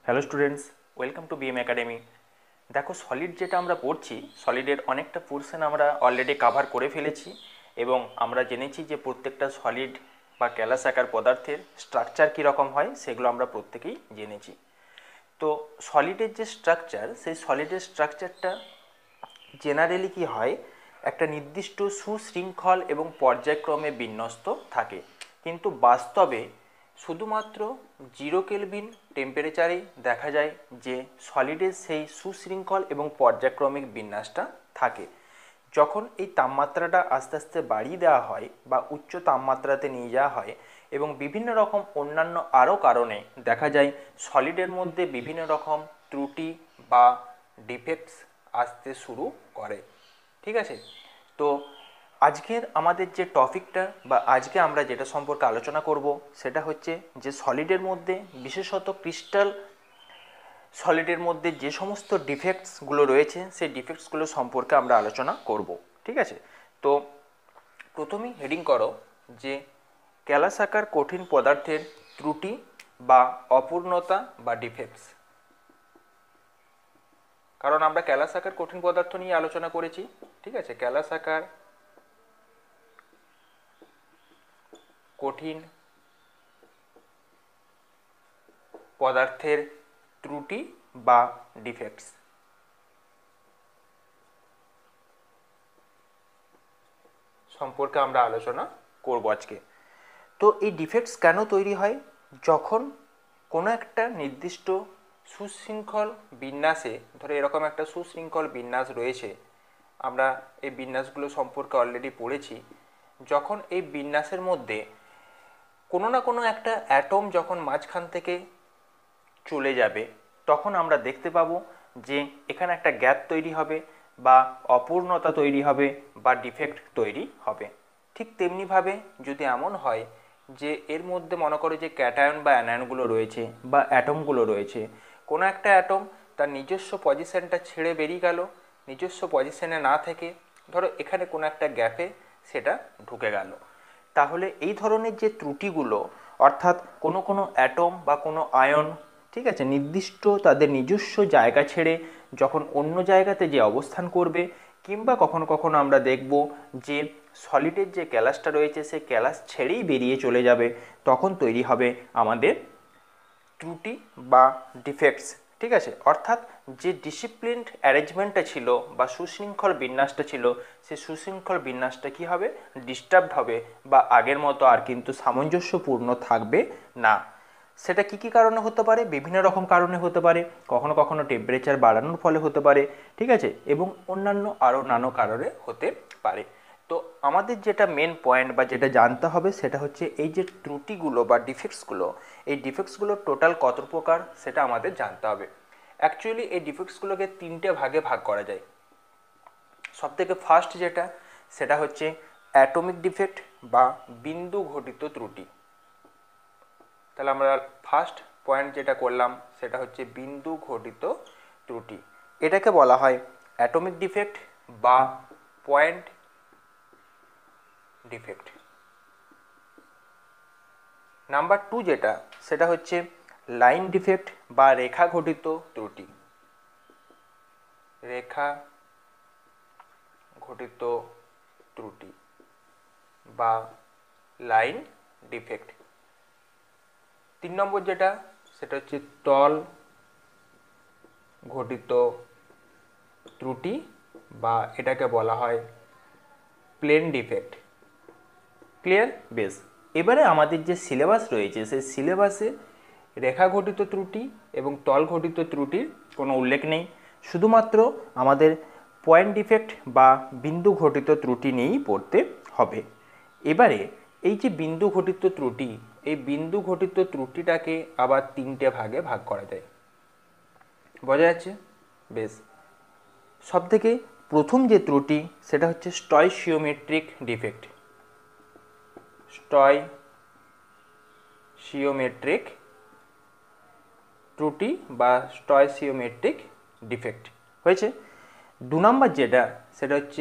Hello students, welcome to BM academy. দেখো, solid যেটা আমরা পড়ছি, সলিডের অনেকটা পোর্শন আমরা অলরেডি কাভার করে ফেলেছি এবং আমরা জেনেছি যে প্রত্যেকটা সলিড বা ক্যালাস আকার পদার্থের স্ট্রাকচার কীরকম হয় সেগুলো আমরা প্রত্যেকেই জেনেছি। তো সলিডের যে স্ট্রাকচার, সেই সলিডের স্ট্রাকচারটা জেনারেলি কি হয়, একটা নির্দিষ্ট সুশৃঙ্খল এবং পর্যায়ক্রমে বিন্যস্ত থাকে, কিন্তু বাস্তবে শুধুমাত্র 0 কেলভিন টেম্পারেচারেই দেখা যায় যে সলিডের সেই সুশৃঙ্খল এবং পর্যায়ক্রমিক বিন্যাসটা থাকে। যখন এই তাপমাত্রাটা আস্তে আস্তে বাড়িয়ে দেওয়া হয় বা উচ্চ তাপমাত্রাতে নিয়ে যাওয়া হয় এবং বিভিন্ন রকম অন্যান্য আরও কারণে দেখা যায় সলিডের মধ্যে বিভিন্ন রকম ত্রুটি বা ডিফেক্টস আসতে শুরু করে। ঠিক আছে, তো আজকের আমাদের যে টপিকটা বা আজকে আমরা যেটা সম্পর্কে আলোচনা করব সেটা হচ্ছে যে সলিডের মধ্যে, বিশেষত ক্রিস্টাল সলিডের মধ্যে যে সমস্ত ডিফেক্টসগুলো রয়েছে সেই ডিফেক্টসগুলো সম্পর্কে আমরা আলোচনা করব। ঠিক আছে, তো প্রথমেই হেডিং করো যে ক্যালাস আকার কঠিন পদার্থের ত্রুটি বা অপূর্ণতা বা ডিফেক্টস। কারণ আমরা ক্যালাস আকার কঠিন পদার্থ নিয়ে আলোচনা করেছি। ঠিক আছে, ক্যালাস আকার কঠিন পদার্থের ত্রুটি বা ডিফেক্টস সম্পর্কে আমরা আলোচনা করব আজকে। তো এই ডিফেক্টস কেন তৈরি হয়? যখন কোনো একটা নির্দিষ্ট সুশৃঙ্খল বিন্যাসে, ধরো এরকম একটা সুশৃঙ্খল বিন্যাস রয়েছে, আমরা এই বিন্যাসগুলো সম্পর্কে অলরেডি পড়েছি। যখন এই বিন্যাসের মধ্যে কোনো না কোনো একটা অ্যাটম যখন মাঝখান থেকে চলে যাবে, তখন আমরা দেখতে পাবো যে এখানে একটা গ্যাপ তৈরি হবে বা অপূর্ণতা তৈরি হবে বা ডিফেক্ট তৈরি হবে। ঠিক তেমনিভাবে যদি এমন হয় যে এর মধ্যে মনে করো যে ক্যাটায়ন বা অ্যানায়নগুলো রয়েছে বা অ্যাটমগুলো রয়েছে, কোনো একটা অ্যাটম তার নিজস্ব পজিশনটা ছেড়ে বেরিয়ে গেল, নিজস্ব পজিশনে না থেকে ধরো এখানে কোনো একটা গ্যাপে সেটা ঢুকে গেল, তাহলে এই ধরনের যে ত্রুটিগুলো, অর্থাৎ কোনো কোনো অ্যাটম বা কোনো আয়ন, ঠিক আছে, নির্দিষ্ট তাদের নিজস্ব জায়গা ছেড়ে যখন অন্য জায়গাতে যে অবস্থান করবে, কিংবা কখনো কখনো আমরা দেখব যে সলিডের যে ক্যালাসটা রয়েছে সে ক্যালাস ছেড়েই বেরিয়ে চলে যাবে, তখন তৈরি হবে আমাদের ত্রুটি বা ডিফেক্টস। ঠিক আছে, অর্থাৎ যে ডিসিপ্লিনড অ্যারেঞ্জমেন্টটা ছিল বা সুশৃঙ্খল বিন্যাসটা ছিল, সেই সুশৃঙ্খল বিন্যাসটা কী হবে, ডিস্টার্বড হবে বা আগের মতো আর কিন্তু সামঞ্জস্যপূর্ণ থাকবে না। সেটা কী কী কারণে হতে পারে? বিভিন্ন রকম কারণে হতে পারে, কখনো কখনো টেম্পারেচার বাড়ানোর ফলে হতে পারে, ঠিক আছে, এবং অন্যান্য আরও নানা কারণে হতে পারে। তো আমাদের যেটা মেন পয়েন্ট বা যেটা জানতে হবে সেটা হচ্ছে এই যে ত্রুটিগুলো বা ডিফেক্টসগুলো, এই ডিফেক্টসগুলো টোটাল কত প্রকার সেটা আমাদের জানতে হবে। অ্যাকচুয়ালি এই ডিফেক্টসগুলোকে 3টে ভাগে ভাগ করা যায়। সবথেকে ফার্স্ট যেটা, সেটা হচ্ছে অ্যাটমিক ডিফেক্ট বা বিন্দু ঘটিত ত্রুটি। তাহলে আমরা ফার্স্ট পয়েন্ট যেটা করলাম সেটা হচ্ছে বিন্দু ঘটিত ত্রুটি। এটাকে বলা হয় অ্যাটমিক ডিফেক্ট বা পয়েন্ট ডিফেক্ট। নাম্বার 2 যেটা, সেটা হচ্ছে লাইন ডিফেক্ট বা রেখা ঘটিত ত্রুটি। রেখা ঘটিত ত্রুটি বা লাইন ডিফেক্ট। 3 নম্বর যেটা, সেটা হচ্ছে তল ঘটিত ত্রুটি বা এটাকে বলা হয় প্লেন ডিফেক্ট। ক্লিয়ার? বেশ, এবারে আমাদের যে সিলেবাস রয়েছে সেই সিলেবাসে রেখা ঘটিত ত্রুটি এবং তল ঘটিত ত্রুটির কোনো উল্লেখ নেই, শুধুমাত্র আমাদের পয়েন্ট ডিফেক্ট বা বিন্দু ঘটিত ত্রুটি নিয়েই পড়তে হবে। এবারে এই যে বিন্দু ঘটিত ত্রুটি, এই বিন্দু ঘটিত ত্রুটিটাকে আবার 3টে ভাগে ভাগ করা যায়। বোঝা যাচ্ছে? বেশ, সবথেকে প্রথম যে ত্রুটি সেটা হচ্ছে স্টয়চিওমেট্রিক ডিফেক্ট। স্টয়চিওমেট্রিক ত্রুটি বা স্টয়চিওমেট্রিক ডিফেক্ট হয়েছে। 2 নম্বর যেটা, সেটা হচ্ছে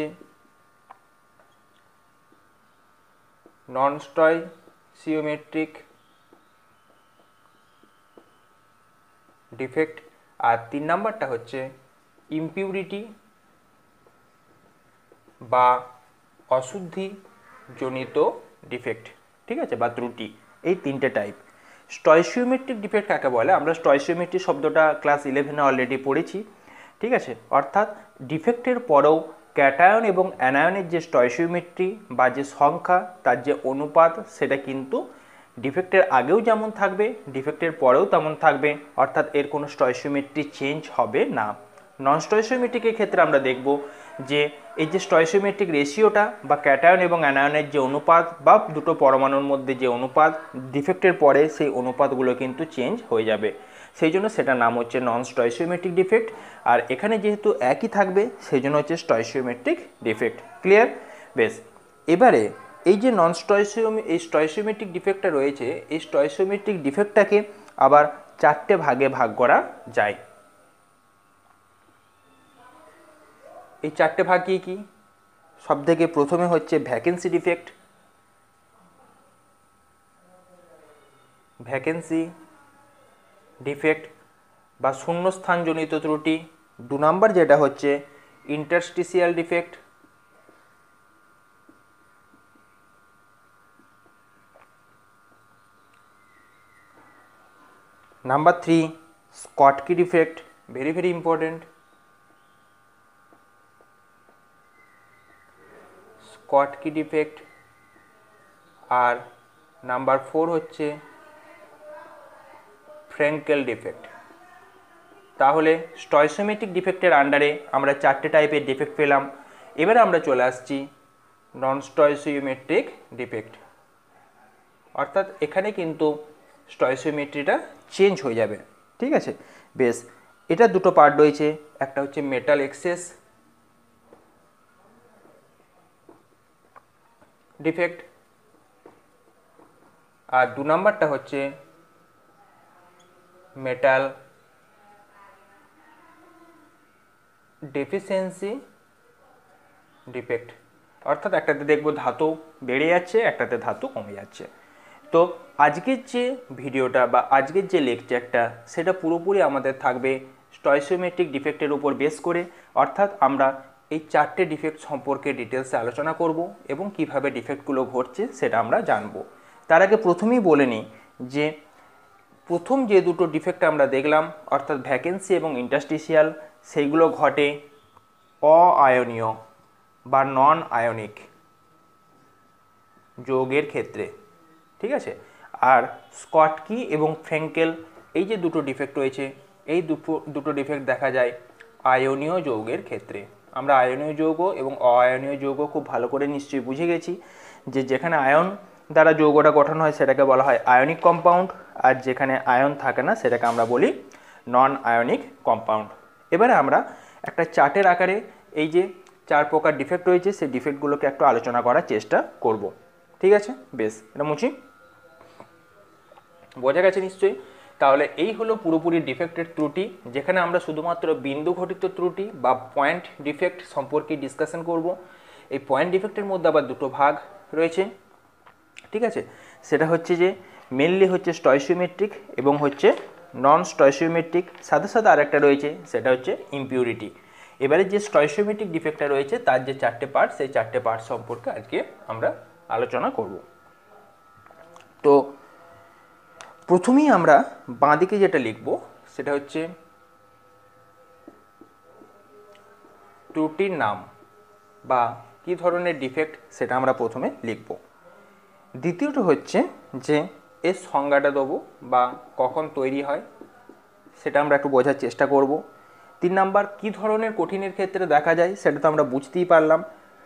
নন স্টয়চিওমেট্রিক ডিফেক্ট। আর 3 নাম্বারটা হচ্ছে ইমপিউরিটি বা অশুদ্ধি জনিত ডিফেক্ট, ঠিক আছে, বা ত্রুটি। এই 3টে টাইপ। স্টয়চিওমেট্রিক ডিফেক্ট কাকে বলে? আমরা স্টয়চিওমেট্রি শব্দটা ক্লাস 11-এ অলরেডি পড়েছি, ঠিক আছে। অর্থাৎ ডিফেক্টের পরেও ক্যাটায়ন এবং অ্যানায়নের যে স্টয়চিওমেট্রি বা যে সংখ্যা, তার যে অনুপাত, সেটা কিন্তু ডিফেক্টের আগেও যেমন থাকবে, ডিফেক্টের পরেও তেমন থাকবে। অর্থাৎ এর কোনো স্টয়চিওমেট্রি চেঞ্জ হবে না। নন স্টয়চিওমেট্রিকের ক্ষেত্রে আমরা দেখব যে এই যে স্টয়চিওমেট্রিক রেশিওটা বা ক্যাটায়ন এবং অ্যানায়নের যে অনুপাত বা দুটো পরমাণুর মধ্যে যে অনুপাত, ডিফেক্টের পরে সেই অনুপাতগুলো কিন্তু চেঞ্জ হয়ে যাবে। সেই জন্য সেটার নাম হচ্ছে নন স্টয়চিওমেট্রিক ডিফেক্ট। আর এখানে যেহেতু একই থাকবে সেই জন্য হচ্ছে স্টয়চিওমেট্রিক ডিফেক্ট। ক্লিয়ার? বেশ, এবারে এই যে এই স্টয়চিওমেট্রিক ডিফেক্টটা রয়েছে, এই স্টয়চিওমেট্রিক ডিফেক্টটাকে আবার 4টে ভাগে ভাগ করা যায়। এই 4টে ভাগ কি কি? সব থেকে প্রথমে হচ্ছে ভ্যাকেন্সি ডিফেক্ট। ভ্যাকেন্সি ডিফেক্ট বা শূন্যস্থানজনিত ত্রুটি। 2 নাম্বার যেটা হচ্ছে interstitial defect. Number 3 Schottky defect, very very important. Schottky defect. আর নাম্বার 4 হচ্ছে ফ্রেঙ্কেল ডিফেক্ট। তাহলে স্টয়চিওমেট্রিক ডিফেক্টের আন্ডারে আমরা 4টে টাইপের ডিফেক্ট পেলাম। এবারে আমরা চলে আসছি নন স্টয়চিওমেট্রিক ডিফেক্ট। অর্থাৎ এখানে কিন্তু স্টয়চিওমেট্রিটা চেঞ্জ হয়ে যাবে, ঠিক আছে। বেশ, এটা দুটো পার্ট রয়েছে। একটা হচ্ছে মেটাল এক্সেস ডিফেক্ট, আর 2 নাম্বারটা হচ্ছে মেটাল ডেফিসিয়েন্সি ডিফেক্ট। অর্থাৎ একটাতে দেখবো ধাতু বেড়ে যাচ্ছে, একটাতে ধাতু কমে যাচ্ছে। তো আজকের যে ভিডিওটা বা আজকের যে লেকচারটা, সেটা পুরোপুরি আমাদের থাকবে স্টয়চিওমেট্রিক ডিফেক্টের উপর বেস করে। অর্থাৎ আমরা এই 4টে ডিফেক্ট সম্পর্কে ডিটেলসে আলোচনা করব এবং কিভাবে ডিফেক্টগুলো ঘটছে সেটা আমরা জানব। তার আগে প্রথমেই বলে নিই যে প্রথম যে দুটো ডিফেক্ট আমরা দেখলাম, অর্থাৎ ভ্যাকেন্সি এবং ইন্টারস্টিশিয়াল, সেইগুলো ঘটে অআয়নীয় বা নন আয়নিক যৌগের ক্ষেত্রে, ঠিক আছে। আর স্কটকি এবং ফ্রেঙ্কেল, এই যে দুটো ডিফেক্ট রয়েছে, এই দুটো ডিফেক্ট দেখা যায় আয়নীয় যৌগের ক্ষেত্রে। আমরা আয়নীয় যৌগ এবং অআয়নীয় যৌগ খুব ভালো করে নিশ্চয়ই বুঝে গেছি যে যেখানে আয়ন দ্বারা যৌগটা গঠন হয় সেটাকে বলা হয় আয়নিক কম্পাউন্ড, আর যেখানে আয়ন থাকে না সেটাকে আমরা বলি নন আয়নিক কম্পাউন্ড। এবারে আমরা একটা চার্টের আকারে এই যে 4 প্রকার ডিফেক্ট রয়েছে সেই ডিফেক্টগুলোকে একটু আলোচনা করার চেষ্টা করব, ঠিক আছে। বেশ, এটা মুছি, বোঝা গেছে নিশ্চয়ই। তাহলে এই হলো পুরোপুরি ডিফেক্টের ত্রুটি, যেখানে আমরা শুধুমাত্র বিন্দু ঘটিত ত্রুটি বা পয়েন্ট ডিফেক্ট সম্পর্কে ডিসকাশন করব। এই পয়েন্ট ডিফেক্টের মধ্যে আবার দুটো ভাগ রয়েছে, ঠিক আছে। সেটা হচ্ছে যে মেনলি হচ্ছে স্টয়চিওমেট্রিক এবং হচ্ছে নন স্টয়চিওমেট্রিক, সাথে সাথে আরেকটা রয়েছে সেটা হচ্ছে ইমপিউরিটি। এবারে যে স্টয়চিওমেট্রিক ডিফেক্টটা রয়েছে তার যে 4টে পার্ট, সেই 4টে পার্ট সম্পর্কে আজকে আমরা আলোচনা করব। তো প্রথমেই আমরা বাঁদিকে যেটা লিখব সেটা হচ্ছে ত্রুটির নাম বা কী ধরনের ডিফেক্ট সেটা আমরা প্রথমে লিখব। দ্বিতীয়টা হচ্ছে যে এর সংজ্ঞাটা দেবো বা কখন তৈরি হয় সেটা আমরা একটু বোঝার চেষ্টা করব। 3 নাম্বার কী ধরনের কঠিনের ক্ষেত্রে দেখা যায় সেটা তো আমরা বুঝতেই পারলাম।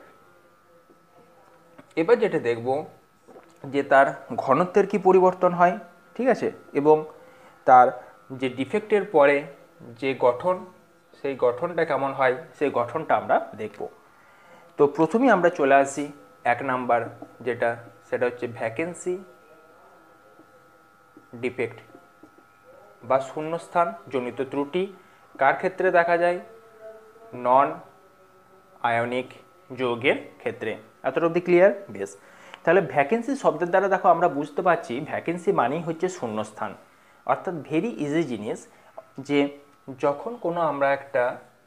এবার যেটা দেখব যে তার ঘনত্বের কি পরিবর্তন হয়, ঠিক আছে, এবং তার যে ডিফেক্টের পরে যে গঠন, সেই গঠনটা কেমন হয় সেই গঠনটা আমরা দেখব। তো প্রথমেই আমরা চলে আসি 1 নাম্বার যেটা, সেটা হচ্ছে ভ্যাকেন্সি ডিফেক্ট বা শূন্যস্থান জনিত ত্রুটি। কার ক্ষেত্রে দেখা যায়? নন আয়নিক যৌগের ক্ষেত্রে। এতটা অবধি ক্লিয়ার? বেশ, তাহলে ভ্যাকেন্সি শব্দের দ্বারা দেখো আমরা বুঝতে পারছি ভ্যাকেন্সি মানেই হচ্ছে শূন্যস্থান। অর্থাৎ ভেরি ইজি জিনিস, যে যখন কোনো আমরা একটা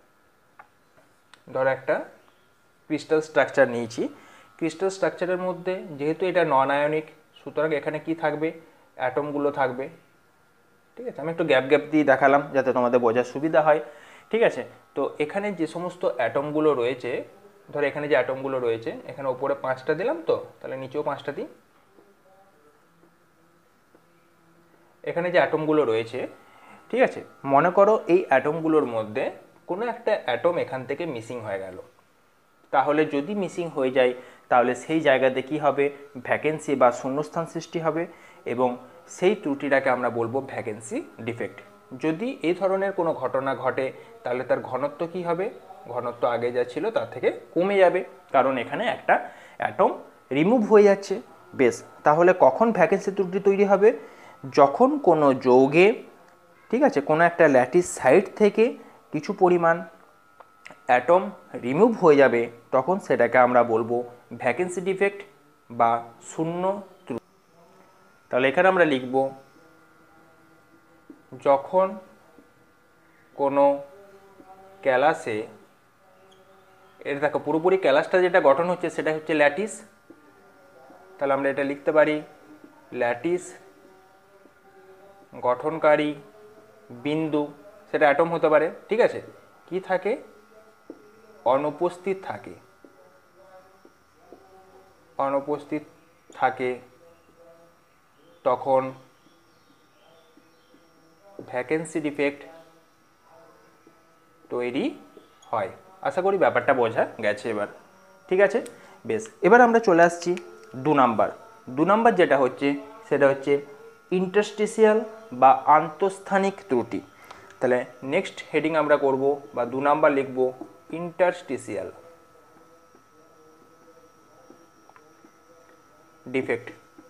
ধর একটা ক্রিস্টাল স্ট্রাকচার নিয়েছি, ক্রিস্টাল স্ট্রাকচারের মধ্যে যেহেতু এটা নন আয়নিক, সুতরাং এখানে কি থাকবে, অ্যাটমগুলো থাকবে। ঠিক আছে, আমি একটু গ্যাপ গ্যাপ দিয়ে দেখালাম যাতে তোমাদের বোঝার সুবিধা হয়। ঠিক আছে, তো এখানে যে সমস্ত অ্যাটমগুলো রয়েছে, ধর এখানে যে অ্যাটমগুলো রয়েছে, এখানে ওপরে 5টা দিলাম, তো তাহলে নিচেও 5টা দিই। এখানে যে অ্যাটমগুলো রয়েছে, ঠিক আছে, মনে করো এই অ্যাটমগুলোর মধ্যে কোনো একটা অ্যাটম এখান থেকে মিসিং হয়ে গেল। তাহলে যদি মিসিং হয়ে যায় তাহলে সেই জায়গাতে কি হবে, ভ্যাকেন্সি বা শূন্যস্থান সৃষ্টি হবে, এবং সেই ত্রুটিটাকে আমরা বলবো ভ্যাকেন্সি ডিফেক্ট। যদি এই ধরনের কোনো ঘটনা ঘটে তাহলে তার ঘনত্ব কি হবে, ঘনত্ব আগে যা ছিল তার থেকে কমে যাবে, কারণ এখানে একটা অ্যাটম রিমুভ হয়ে যাচ্ছে। বেশ, তাহলে কখন ভ্যাকেন্সি ত্রুটি তৈরি হবে, যখন কোনো যৌগে, ঠিক আছে, কোনো একটা ল্যাটিস সাইট থেকে কিছু পরিমাণ অ্যাটম রিমুভ হয়ে যাবে, তখন সেটাকে আমরা বলবো ভ্যাকেন্সি ডিফেক্ট বা শূন্য ত্রুটি। তাহলে এখানে আমরা লিখব, যখন কোনো ক্যালাসে, এটা দেখো পুরোপুরি ক্যালাসটা যেটা গঠন হচ্ছে সেটা হচ্ছে ল্যাটিস, তাহলে আমরা এটা লিখতে পারি ল্যাটিস গঠনকারী বিন্দু, সেটা অ্যাটম হতে পারে, ঠিক আছে, কি থাকে, অনুপস্থিত থাকে, অনুপস্থিত থাকে, তখন ভ্যাকেন্সি ডিফেক্ট তৈরি হয়। আশা করি ব্যাপারটা বোঝা গেছে এবার। ঠিক আছে, বেশ, এবার আমরা চলে আসছি 2 নাম্বার যেটা হচ্ছে সেটা হচ্ছে ইন্টারস্টিশিয়াল বা আন্তঃস্থানিক ত্রুটি। তাহলে নেক্সট হেডিং আমরা করব বা 2 নাম্বার লিখব ইন্টারস্টিশিয়াল ডিফেক্ট।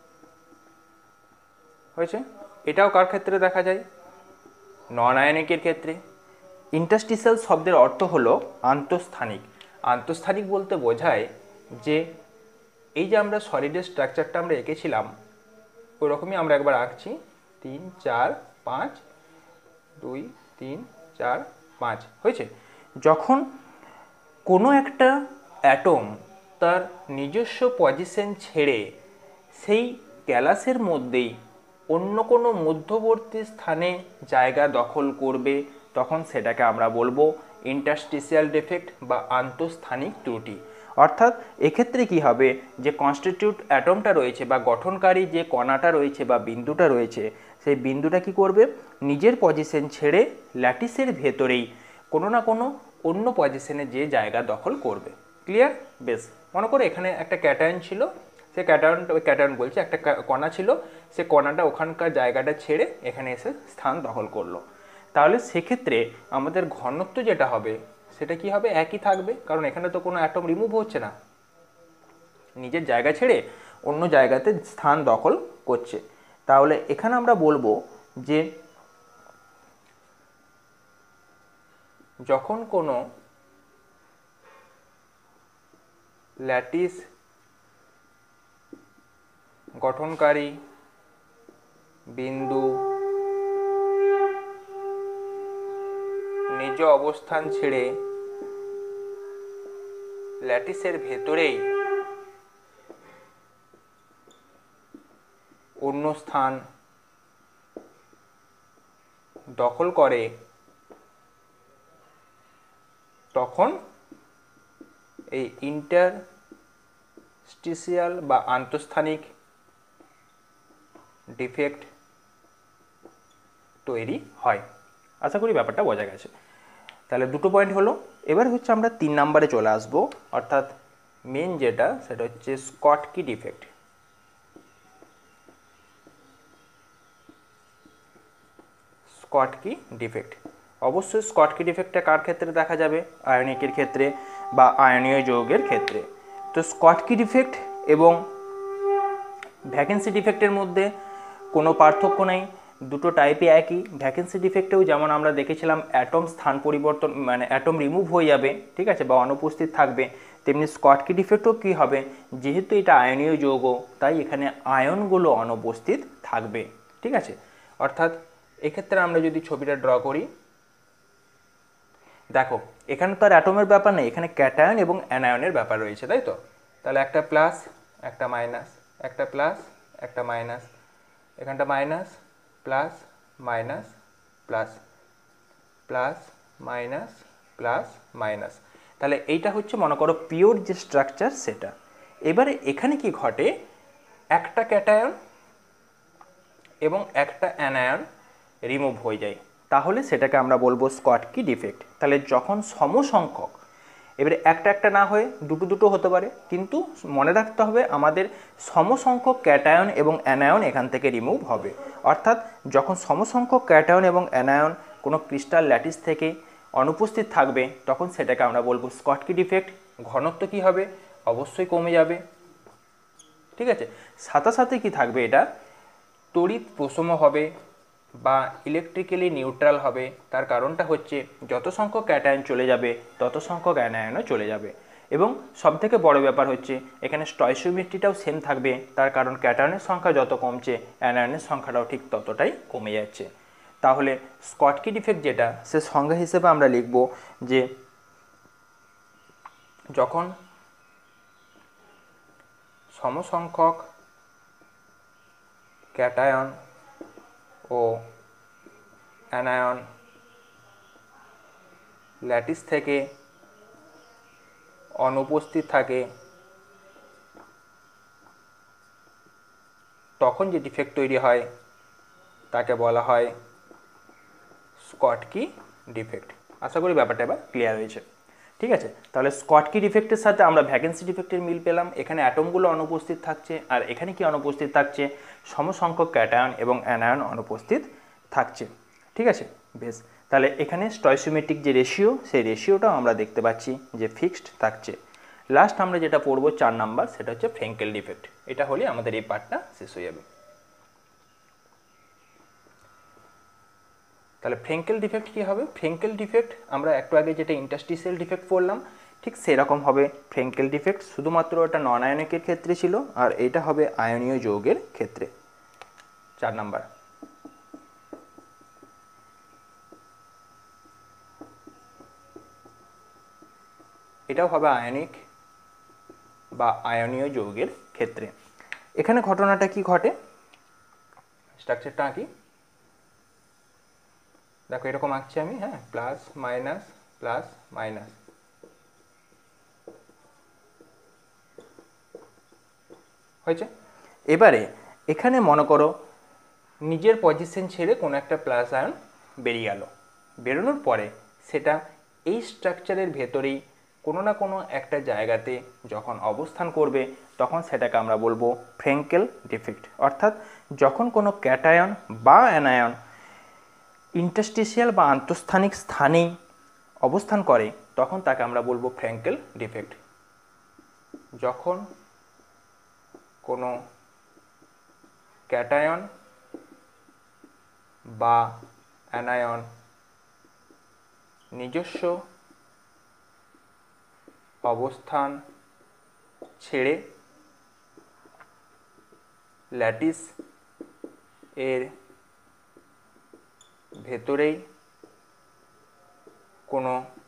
হয়েছে, এটাও কার ক্ষেত্রে দেখা যায়, নন আয়নিকের ক্ষেত্রে। ইন্টারস্টিশিয়াল শব্দের অর্থ হলো আন্তঃস্থানিক। আন্তঃস্থানিক বলতে বোঝায় যে এই যে আমরা সলিডের স্ট্রাকচারটা আমরা এঁকেছিলাম ওরকমই আমরা একবার আঁকছি, 3 4 5 2 3 4 5, হয়েছে। যখন কোনো একটা অ্যাটম তার নিজস্ব পজিশন ছেড়ে সেই ক্যালাসের মধ্যেই অন্য কোনো মধ্যবর্তী স্থানে জায়গা দখল করবে, তখন সেটাকে আমরা বলবো ইন্টারস্টিশিয়াল ডিফেক্ট বা আন্তঃস্থানিক ত্রুটি। অর্থাৎ এক্ষেত্রে কি হবে, যে কনস্টিটিউট অ্যাটমটা রয়েছে বা গঠনকারী যে কণাটা রয়েছে বা বিন্দুটা রয়েছে, সেই বিন্দুটা কি করবে, নিজের পজিশন ছেড়ে ল্যাটিসের ভেতরেই কোনো না কোনো অন্য পজিশনে যে জায়গা দখল করবে। ক্লিয়ার? বেশ, মনে করো এখানে একটা ক্যাটায়ন ছিল, সে ক্যাটায়ন বলছে একটা কণা ছিল, সে কণাটা ওখানকার জায়গাটা ছেড়ে এখানে এসে স্থান দখল করলো। তাহলে সেক্ষেত্রে আমাদের ঘনত্ব যেটা হবে সেটা কি হবে, একই থাকবে, কারণ এখানে তো কোনো অ্যাটম রিমুভ হচ্ছে না, নিজের জায়গা ছেড়ে অন্য জায়গাতে স্থান দখল করছে। তাহলে এখানে আমরা বলবো যে যখন কোনো ল্যাটিস গঠনকারী বিন্দু নিজ অবস্থান ছেড়ে ল্যাটিসের ভেতরেই অন্য স্থান দখল করে, তখন এই ইন্টারস্টিশিয়াল বা আন্তঃস্থানিক ডিফেক্ট তৈরি হয়। আশা করি ব্যাপারটা বোঝা গেছে। তাহলে 2টো পয়েন্ট হলো। এবার হচ্ছে আমরা 3 নাম্বারে চলে আসবো, অর্থাৎ মেন যেটা সেটা হচ্ছে স্কটকি ডিফেক্ট। স্কটকি ডিফেক্ট, অবশ্যই স্কটকি ডিফেক্টটা কার ক্ষেত্রে দেখা যাবে, আয়নিকের ক্ষেত্রে বা আয়নীয় যৌগের ক্ষেত্রে। তো স্কটকি ডিফেক্ট এবং ভ্যাকেন্সি ডিফেক্টের মধ্যে কোনো পার্থক্য নেই, দুটো টাইপই একই। ভ্যাকেন্সি ডিফেক্টেও যেমন আমরা দেখেছিলাম অ্যাটম স্থান পরিবর্তন, মানে অ্যাটম রিমুভ হয়ে যাবে, ঠিক আছে, বা অনুপস্থিত থাকবে, তেমনি স্কটকি ডিফেক্টও কী হবে, যেহেতু এটা আয়নীয় যৌগ তাই এখানে আয়নগুলো অনুপস্থিত থাকবে। ঠিক আছে, অর্থাৎ এক্ষেত্রে আমরা যদি ছবিটা ড্র করি, দেখো এখানে তো আর অ্যাটমের ব্যাপার নেই, এখানে ক্যাটায়ন এবং অ্যানায়নের ব্যাপার রয়েছে, তাই তো? তাহলে একটা প্লাস একটা মাইনাস, একটা প্লাস একটা মাইনাস, এখানটা minus plus minus plus plus minus plus minus. তাহলে এইটা হচ্ছে মনে করো পিওর যে স্ট্রাকচার সেটা। এবারে এখানে কি ঘটে, একটা ক্যাটায়ন এবং একটা অ্যানায়ন রিমুভ হয়ে যায়, তাহলে সেটাকে আমরা বলবো স্কটকি ডিফেক্ট। তাহলে যখন সমসংখ্যক, এবারে একটা একটা না হয়ে দুটো দুটো হতে পারে, কিন্তু মনে রাখতে হবে আমাদের সমসংখ্যক ক্যাটায়ন এবং অ্যানায়ন এখান থেকে রিমুভ হবে। অর্থাৎ যখন সমসংখ্যক ক্যাটায়ন এবং অ্যানায়ন কোনো ক্রিস্টাল ল্যাটিস থেকে অনুপস্থিত থাকবে, তখন সেটাকে আমরা বলবো স্কটকি ডিফেক্ট। ঘনত্ব কি হবে, অবশ্যই কমে যাবে, ঠিক আছে? সাথে সাথে কি থাকবে, এটা তড়িৎ প্রশম হবে বা ইলেকট্রিক্যালি নিউট্রাল হবে। তার কারণটা হচ্ছে যত সংখ্যক ক্যাটায়ন চলে যাবে তত সংখ্যক অ্যানায়নও চলে যাবে। এবং সবথেকে বড় ব্যাপার হচ্ছে এখানে স্টয়চিওমেট্রিটাও সেম থাকবে, তার কারণ ক্যাটায়নের সংখ্যা যত কমছে অ্যানায়নের সংখ্যাটাও ঠিক ততটাই কমে যাচ্ছে। তাহলে স্কটকি ডিফেক্ট যেটা, সে সংজ্ঞা হিসেবে আমরা লিখব যে যখন সমসংখ্যক ক্যাটায়ন ও অ্যানায়ন ল্যাটিস থেকে অনুপস্থিত থাকে, তখন যে ডিফেক্ট তৈরি হয় তাকে বলা হয় স্কটকি ডিফেক্ট। আশা করি ব্যাপারটা এবার ক্লিয়ার হয়েছে, ঠিক আছে? তাহলে স্কটকি ডিফেক্টের সাথে আমরা ভ্যাকেন্সি ডিফেক্টের মিল পেলাম। এখানে অ্যাটমগুলো অনুপস্থিত থাকছে, আর এখানে কি অনুপস্থিত থাকছে, সমসংখ্যক ক্যাটায়ন এবং অ্যানায়ন অনুপস্থিত থাকছে, ঠিক আছে? বেশ, তাহলে এখানে স্টয়চিওমেট্রিক যে রেশিও, সেই রেশিওটাও আমরা দেখতে পাচ্ছি যে ফিক্সড থাকছে। লাস্ট আমরা যেটা পড়বো 4 নাম্বার, সেটা হচ্ছে ফ্রেঙ্কেল ডিফেক্ট। এটা হলে আমাদের এই পার্টটা শেষ হয়ে যাবে। তাহলে ফ্রেঙ্কেল ডিফেক্ট কী হবে? ফ্রেঙ্কেল ডিফেক্ট আমরা একটু আগে যেটা ইন্টারস্টিসিয়াল ডিফেক্ট পড়লাম, ঠিক সেরকম হবে ফ্রেঙ্কেল ডিফেক্ট, শুধুমাত্র ওটা নন আয়নিকের ক্ষেত্রে ছিল, আর এটা হবে আয়নীয় যৌগের ক্ষেত্রে। 4 নাম্বার। এটাও হবে আয়নিক বা আয়নীয় যৌগের ক্ষেত্রে। এখানে ঘটনাটা কি ঘটে, স্ট্রাকচারটা আঁকি, দেখো এরকম আঁকছি আমি, হ্যাঁ, প্লাস মাইনাস প্লাস মাইনাস। হয়েছে? এবারে এখানে মনে করো নিজের পজিশন ছেড়ে কোনো একটা প্লাস আয়ন বেরিয়ে গেল, বেরোনোর পরে সেটা এই স্ট্রাকচারের ভেতরেই কোনো না কোনো একটা জায়গাতে যখন অবস্থান করবে, তখন সেটাকে আমরা বলবো ফ্রেঙ্কেল ডিফেক্ট। অর্থাৎ যখন কোনো ক্যাটায়ন বা অ্যানায়ন ইন্টারস্টিসিয়াল বা আন্তঃস্থানিক স্থানেই অবস্থান করে, তখন তাকে আমরা বলবো ফ্রেঙ্কেল ডিফেক্ট। যখন কোনো ক্যাটায়ন বা অ্যানায়ন নিজস্ব অবস্থান ছেড়ে ল্যাটিস এর ভেতরেই কোনো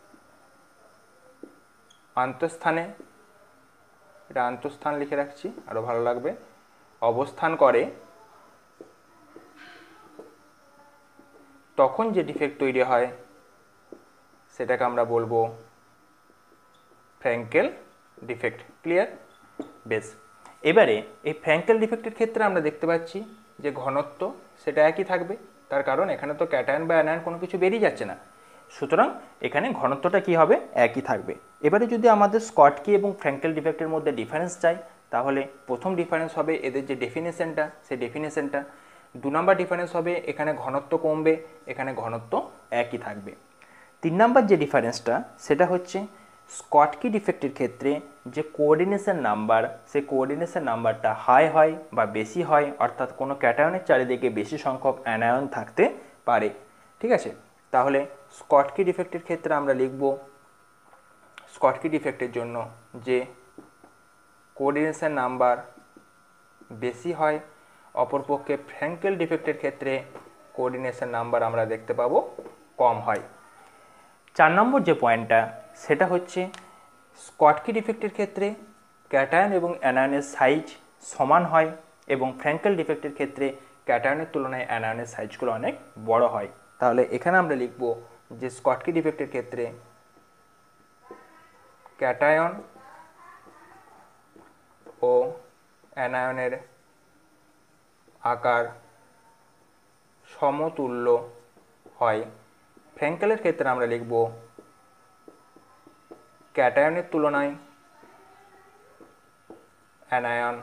আন্তঃস্থানে, এটা আন্তঃস্থান লিখে রাখছি আরও ভালো লাগবে, অবস্থান করে, তখন যে ডিফেক্ট তৈরি হয় সেটাকে আমরা বলবো ফ্রেঙ্কেল ডিফেক্ট। ক্লিয়ার? বেশ, এবারে এই ফ্রেঙ্কেল ডিফেক্টের ক্ষেত্রে আমরা দেখতে পাচ্ছি যে ঘনত্ব সেটা একই থাকবে, তার কারণ এখানে তো ক্যাটায়ন বা অ্যানায়ন কোনো কিছু বেরিয়ে যাচ্ছে না, সুতরাং এখানে ঘনত্বটা কি হবে, একই থাকবে। এবারে যদি আমাদের স্কটকি এবং ফ্রেঙ্কেল ডিফেক্টের মধ্যে ডিফারেন্স চাই, তাহলে প্রথম ডিফারেন্স হবে এদের যে ডেফিনেশনটা, সেই ডেফিনেশনটা। 2 নম্বর ডিফারেন্স হবে এখানে ঘনত্ব কমবে, এখানে ঘনত্ব একই থাকবে। 3 নম্বর যে ডিফারেন্সটা, সেটা হচ্ছে স্কটকি ডিফেক্টের ক্ষেত্রে যে কোঅর্ডিনেশন নাম্বার, সেই কোঅর্ডিনেশন নাম্বারটা হাই হয় বা বেশি হয়, অর্থাৎ কোনো ক্যাটায়নের চারিদিকে বেশি সংখ্যক অ্যানায়ন থাকতে পারে, ঠিক আছে? তাহলে স্কটকি ডিফেক্টের ক্ষেত্রে আমরা লিখব স্কটকি ডিফেক্টের জন্য যে কোঅর্ডিনেশন নাম্বার বেশি হয়, অপরপক্ষে ফ্রেঙ্কেল ডিফেক্টের ক্ষেত্রে কোঅর্ডিনেশন নাম্বার আমরা দেখতে পাবো কম হয়। 4 নম্বর যে পয়েন্টটা সেটা হচ্ছে স্কটকি ডিফেক্টের ক্ষেত্রে ক্যাটায়ন এবং অ্যানায়নের সাইজ সমান হয় এবং ফ্র্যাঙ্কেল ডিফেক্টের ক্ষেত্রে ক্যাটায়নের তুলনায় অ্যানায়নের সাইজগুলো অনেক বড় হয়। তাহলে এখানে আমরা লিখব যে স্কটকি ডিফেক্টের ক্ষেত্রে ক্যাটায়ন ও অ্যানায়নের আকার সমতুল্য হয়। ফ্র্যাঙ্কেলের ক্ষেত্রে আমরা লিখব ক্যাটায়নের তুলনায় অ্যানায়ন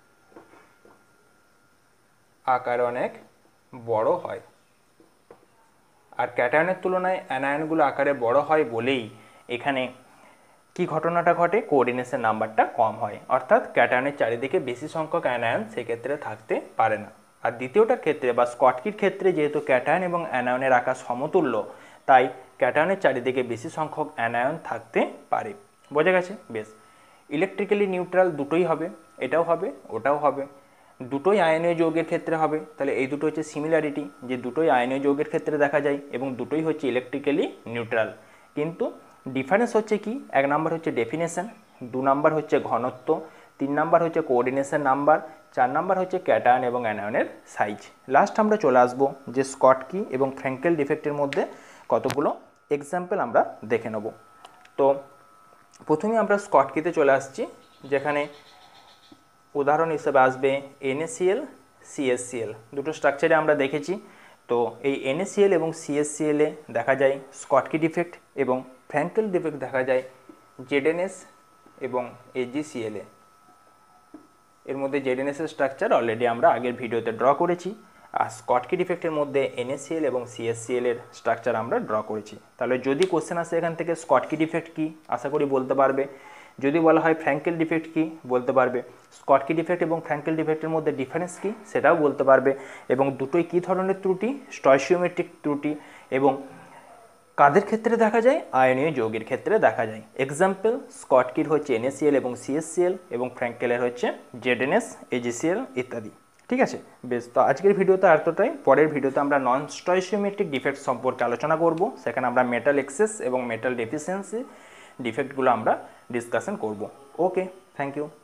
আকার অনেক বড় হয়। আর ক্যাটায়নের তুলনায় অ্যানায়নগুলো আকারে বড় হয় বলেই এখানে কি ঘটনাটা ঘটে, কোঅর্ডিনেশন নাম্বারটা কম হয়, অর্থাৎ ক্যাটায়নের চারিদিকে বেশি সংখ্যক অ্যানায়ন সেক্ষেত্রে থাকতে পারে না। আর দ্বিতীয়টার ক্ষেত্রে বা স্কটকির ক্ষেত্রে যেহেতু ক্যাটায়ন এবং অ্যানায়নের আকার সমতুল্য, তাই ক্যাটায়নের চারিদিকে বেশি সংখ্যক অ্যানায়ন থাকতে পারে। বোঝা গেছে? বেশ। ইলেকট্রিক্যালি নিউট্রাল দুটোই হবে, এটাও হবে ওটাও হবে, দুটোই আয়নীয় যৌগের ক্ষেত্রে হবে। তাহলে এই দুটো হচ্ছে সিমিলারিটি, যে দুটোই আয়নীয় যৌগের ক্ষেত্রে দেখা যায় এবং দুটোই হচ্ছে ইলেকট্রিক্যালি নিউট্রাল। কিন্তু ডিফারেন্স হচ্ছে কি, 1 নাম্বার হচ্ছে ডেফিনেশন, 2 নাম্বার হচ্ছে ঘনত্ব, 3 নাম্বার হচ্ছে কোঅর্ডিনেশন নাম্বার, 4 নাম্বার হচ্ছে ক্যাটায়ন এবং অ্যানায়নের সাইজ। লাস্ট আমরা চলে আসবো যে স্কটকি এবং ফ্র্যাঙ্কেল ডিফেক্টের মধ্যে কতগুলো এক্সাম্পল আমরা দেখে নেব। তো প্রথমে আমরা স্কটকিতে চলে আসছি, যেখানে উদাহরণ হিসেবে আসবে NaCl, CaCl। দুটো স্ট্রাকচারে আমরা দেখেছি। তো এই NaCl এবং CaCl এ দেখা যায় স্কটকি ডিফেক্ট এবং ফ্র্যাঙ্কেল ডিফেক্ট দেখা যায় ZnS এবং AgCl এ। এর মধ্যে ZnS এর স্ট্রাকচার অলরেডি আমরা আগের ভিডিওতে ড্র করেছি, আর স্কটকি ডিফেক্টের মধ্যে NaCl এবং CaCl এর স্ট্রাকচার আমরা ড্র করেছি। তাহলে যদি কোশ্চেন আসে এখান থেকে স্কটকি ডিফেক্ট কি, আশা করি বলতে পারবে। যদি বলা হয় ফ্র্যাঙ্কেল ডিফেক্ট কি, বলতে পারবে। স্কটকি ডিফেক্ট এবং ফ্র্যাঙ্কেল ডিফেক্টের মধ্যে ডিফারেন্স কি, সেটাও বলতে পারবে। এবং দুটোই কী ধরনের ত্রুটি, স্টয়চিওমেট্রিক ত্রুটি, এবং কাদের ক্ষেত্রে দেখা যায়, আয়নীয় যৌগের ক্ষেত্রে দেখা যায়। এক্সাম্পল স্কটকির হচ্ছে NaCl এবং CaCl এবং ফ্র্যাঙ্কেলের হচ্ছে ZnS, AgCl ইত্যাদি। ঠিক আছে? বেশ। তো আজকের ভিডিওতে এতটাই। পরের ভিডিওতে আমরা নন স্টয়চিওমেট্রিক ডিফেক্ট সম্পর্কে আলোচনা করব। সেখানে আমরা মেটাল এক্সেস এবং মেটাল ডেফিসিয়েন্সি ডিফেক্টগুলো আমরা ডিসকাশন করব। Okay, thank you.